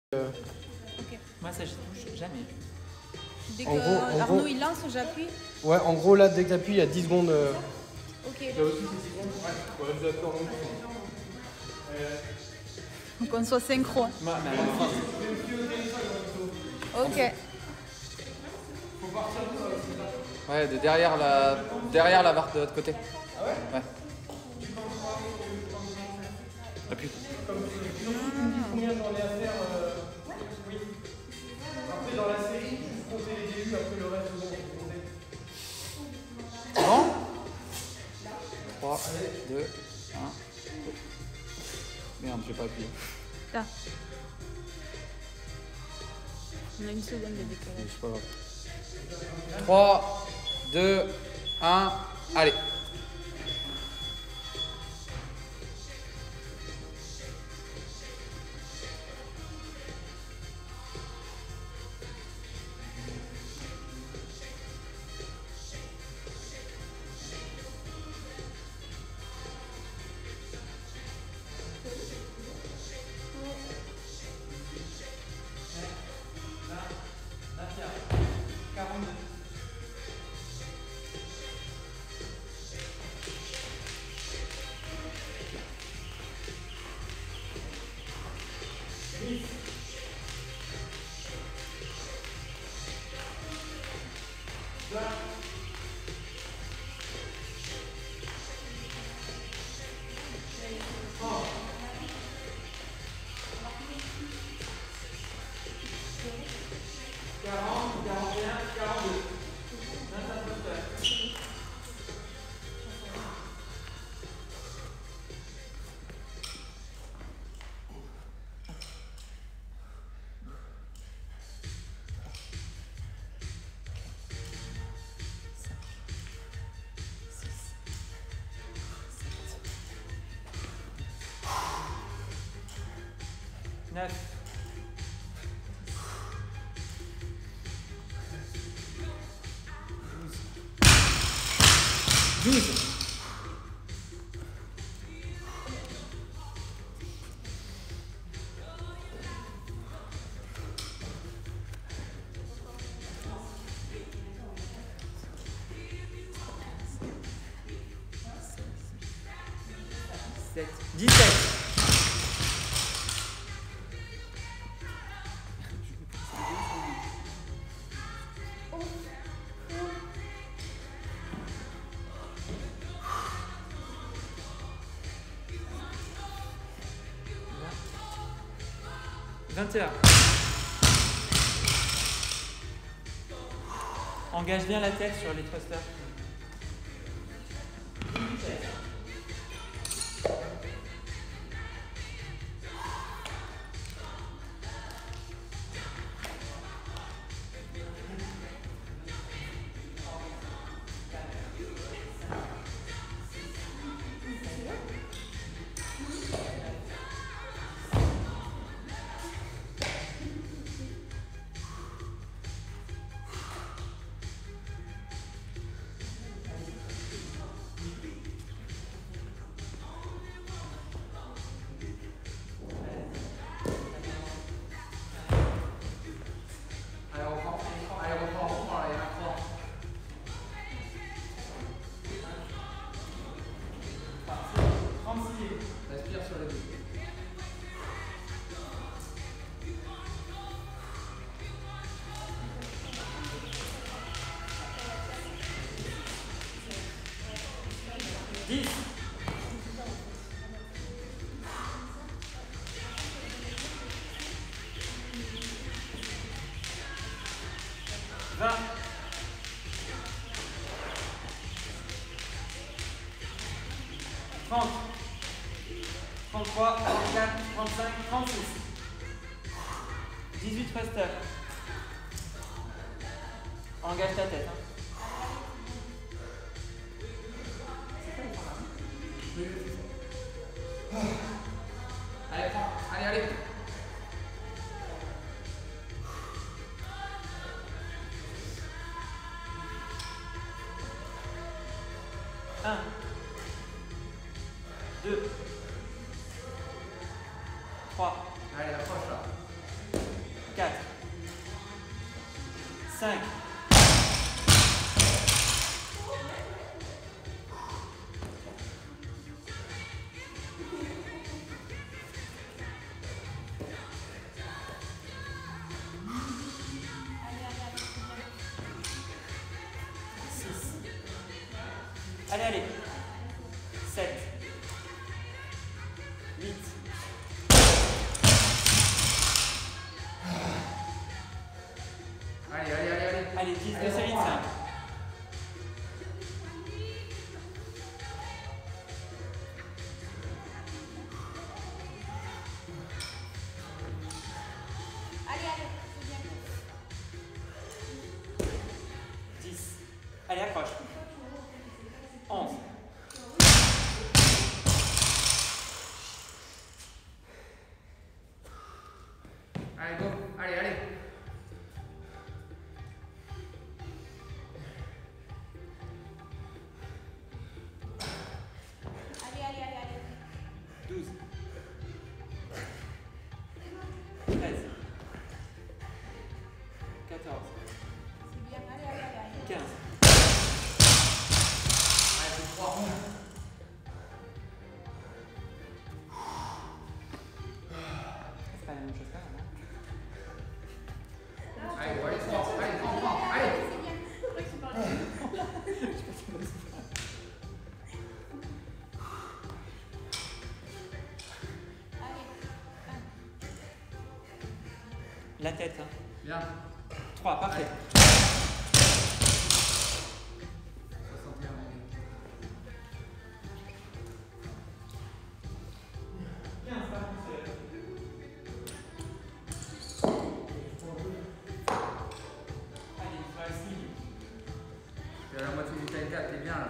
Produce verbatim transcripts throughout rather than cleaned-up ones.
Euh, Ok. Moi, ça, je touche jamais. Dès que En gros, en Arnaud gros- il lance, j'appuie. Ouais, en gros, là, dès que t'appuies, il y a dix secondes. euh, Ok. Là aussi, c'est dix secondes. Ouais, ouais, je dois faire Donc on soit synchro. Moi, mais alors, Ok. Ouais, de derrière la, derrière la barre de l'autre côté. Ah ouais? Ouais. Appuie. combien j'en ai à faire euh, Oui. Après, dans la série, vous comptez les débuts, après le reste, vous comptez. C'est bon? trois, deux, un. Merde, j'ai pas appuyé. Là. On a une seconde de décalage. C'est pas grave. trois, deux, un, allez. neuf. douze. sept. dix-sept. vingt et un. Engage bien la tête sur les thrusters. Respire sur le dos. dix. vingt. trente. trente-trois, trente-quatre, trente-cinq, trente-six. dix-huit thrusters. Engage ta tête. Hein. Allez, prends. Allez, allez. un. deux. trois. Allez, approche là. cinq. Allez, allez. sept. huit. Allez, allez, allez, allez. Allez, dix de série de cinq. dix. Allez, accroche. onze. Allez, go. Allez, allez. douze. treize. quatorze. quinze. Allez, c'est trois. C'est pas la même chose quand même, hein. Allez, go, allez, trois. Allez, prends, prends. Allez. La tête, hein. Bien. trois, parfait. soixante et un. Allez, il faut la cible. T'es à la moitié du taille quatre, t'es bien là.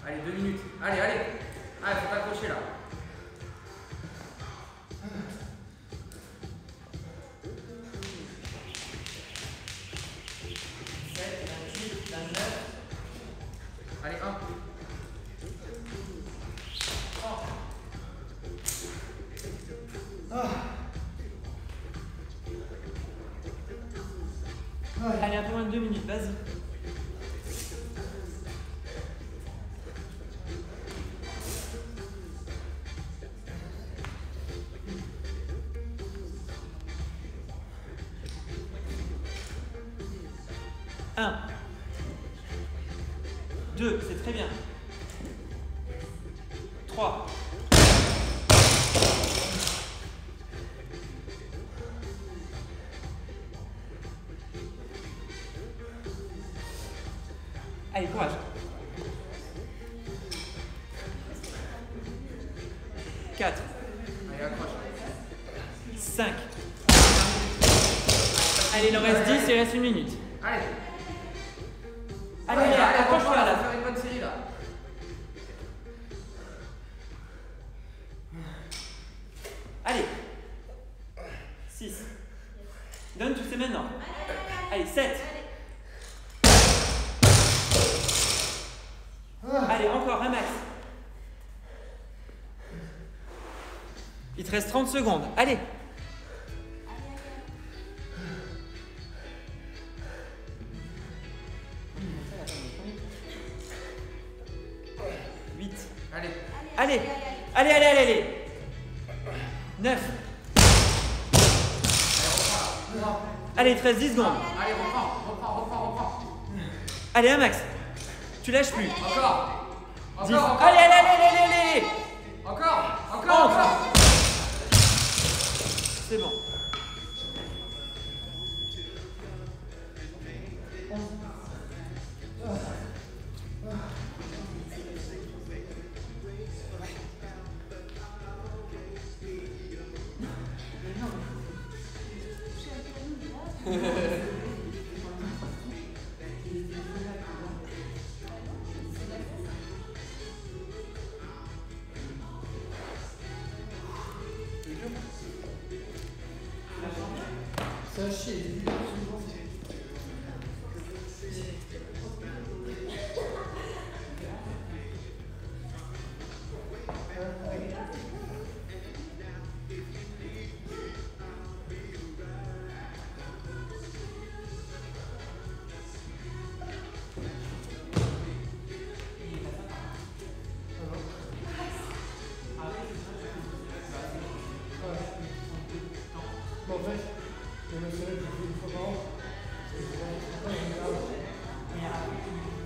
Allez, deux minutes. Allez, allez. Allez, faut t'accrocher là. sept, vingt-huit, vingt-neuf. Allez, un. Allez, un peu moins de deux minutes, vas-y. Un. Deux, c'est très bien. Trois. Allez, courage. Quatre. Allez, accroche. Cinq. Allez, il en reste dix, il reste une minute. Allez. Allez, allez, accroche-toi On va là. faire une bonne série là. Allez. Six. Donne, tu le sais maintenant. Allez, sept. Allez, encore un max. Il te reste trente secondes. Allez. huit. Allez. Allez. Allez, allez, allez, allez. neuf. Allez, il te reste dix secondes. Allez, reprends, reprends, reprends, reprends. Allez, un max. Tu lâches plus. Encore. dix. Encore, encore. Allez, allez, allez, allez, allez. Encore, encore, Entre. encore. C'est bon. C'est un chier.